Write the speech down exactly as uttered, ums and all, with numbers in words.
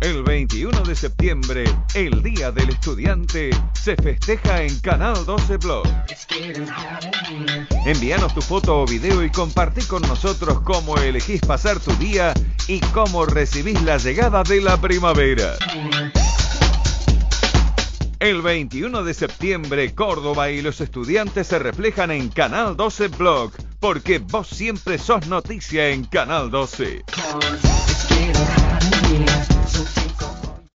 El veintiuno de septiembre, el Día del Estudiante, se festeja en Canal doce Blog. Envíanos tu foto o video y compartí con nosotros cómo elegís pasar tu día y cómo recibís la llegada de la primavera. El veintiuno de septiembre, Córdoba y los estudiantes se reflejan en Canal doce Blog, porque vos siempre sos noticia en Canal doce.